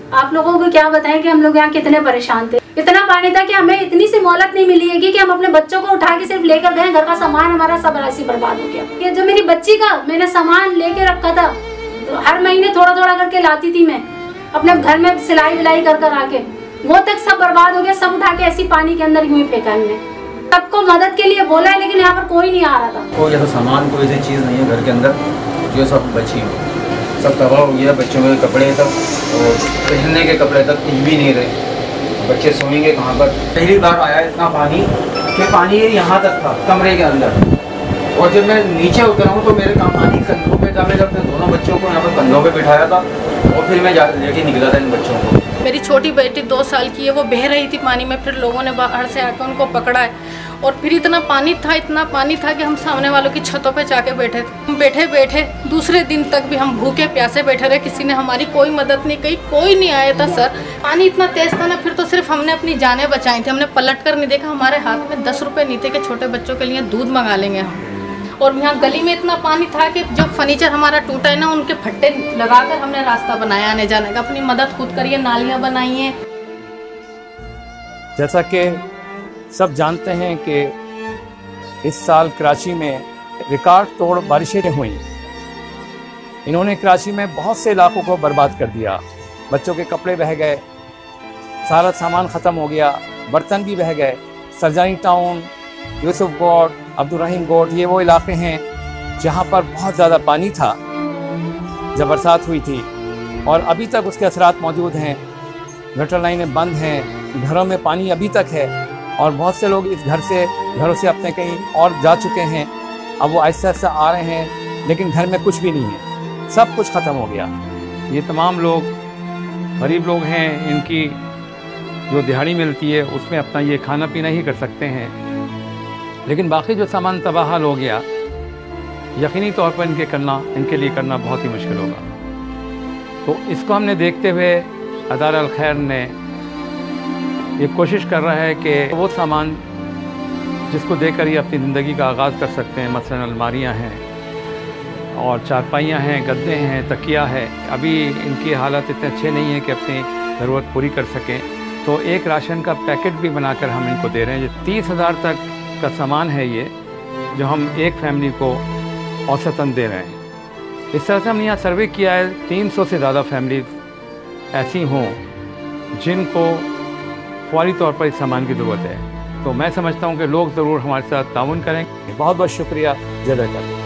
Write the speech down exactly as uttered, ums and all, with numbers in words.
आप लोगों को क्या बताएं कि हम लोग यहाँ कितने परेशान थे। इतना पानी था कि हमें इतनी सी मोहलत नहीं मिली है कि हम अपने बच्चों को उठा के सिर्फ लेकर गए, घर का सामान हमारा सब ऐसे बर्बाद हो गया। ये जो मेरी बच्ची का मैंने सामान लेके रखा था, तो हर महीने थोड़ा थोड़ा करके लाती थी मैं अपने घर में सिलाई विलाई कर कर आके, वो तक सब बर्बाद हो गया। सब उठा के ऐसी पानी के अंदर यूं ही फेंका हमने। सबको मदद के लिए बोला है लेकिन यहाँ पर कोई नहीं आ रहा था। कोई ऐसा सामान, कोई ऐसी चीज़ नहीं है घर के अंदर जो सब बची हो, सब तबाह हो गया। बच्चों के कपड़े तक और पहनने के कपड़े तक कुछ भी नहीं रहे। बच्चे सोएंगे कहाँ पर। पहली बार आया इतना पानी कि पानी यहाँ तक था कमरे के अंदर, और जब मैं नीचे उतरा हूँ तो मेरे काम पानी कंधों पे था। मैंने अपने दोनों बच्चों को यहाँ पर कंधों पे बिठाया था और फिर मैं जा लेके निकला था इन बच्चों को। मेरी छोटी बेटी दो साल की है, वो बह रही थी पानी में। फिर लोगों ने बाहर से आकर उनको पकड़ा है, और फिर इतना पानी था इतना पानी था कि हम सामने वालों की छतों पे जाके बैठे थे। हम बैठे बैठे दूसरे दिन तक भी हम भूखे प्यासे बैठे रहे। किसी ने हमारी कोई मदद नहीं की, कोई नहीं आया था सर। पानी इतना तेज था ना, फिर तो सिर्फ हमने अपनी जानें बचाई थी। हमने पलट कर नहीं देखा, हमारे हाथ में दस रुपये नहीं थे कि छोटे बच्चों के लिए दूध मंगा लेंगे हम। और यहाँ गली में इतना पानी था कि जो फर्नीचर हमारा टूटा है ना, उनके फट्टे लगाकर हमने रास्ता बनाया आने जाने का। अपनी मदद खुद करिए, नालियाँ बनाई हैं। जैसा कि सब जानते हैं कि इस साल कराची में रिकॉर्ड तोड़ बारिशें हुई। इन्होंने कराची में बहुत से इलाकों को बर्बाद कर दिया। बच्चों के कपड़े बह गए, सारा सामान ख़त्म हो गया, बर्तन भी बह गए। सरजानी टाउन, यूसुफ गोट, अब्दुल रहीम गोट, ये वो इलाके हैं जहाँ पर बहुत ज़्यादा पानी था जब बरसात हुई थी, और अभी तक उसके असरात मौजूद हैं। गटर लाइनें बंद हैं, घरों में पानी अभी तक है, और बहुत से लोग इस घर से घरों से अपने कहीं और जा चुके हैं। अब वो आहिस्ता आहिस्ता आ रहे हैं, लेकिन घर में कुछ भी नहीं है, सब कुछ ख़त्म हो गया। ये तमाम लोग गरीब लोग हैं, इनकी जो दिहाड़ी मिलती है उसमें अपना ये खाना पीना ही कर सकते हैं, लेकिन बाकी जो सामान तबाह हो गया, यकीनी तौर पर इनके करना इनके लिए करना बहुत ही मुश्किल होगा। तो इसको हमने देखते हुए अदारा अल खैर ने ये कोशिश कर रहा है कि वो सामान जिसको देकर ये अपनी ज़िंदगी का आगाज़ कर सकते हैं, मसलन अलमारियाँ हैं और चारपाइयाँ हैं, गद्दे हैं, तकिया है। अभी इनकी हालत इतने अच्छे नहीं है कि अपनी ज़रूरत पूरी कर सकें, तो एक राशन का पैकेट भी बनाकर हम इनको दे रहे हैं। तीस हज़ार तक का सामान है ये, जो हम एक फैमिली को औसतन दे रहे हैं। इस तरह से हमने यहाँ सर्वे किया है, तीन सौ से ज़्यादा फैमिली ऐसी हों जिनको फौरी तौर पर इस सामान की ज़रूरत है। तो मैं समझता हूँ कि लोग ज़रूर हमारे साथ ताउन करें। बहुत बहुत शुक्रिया। जय जयकार।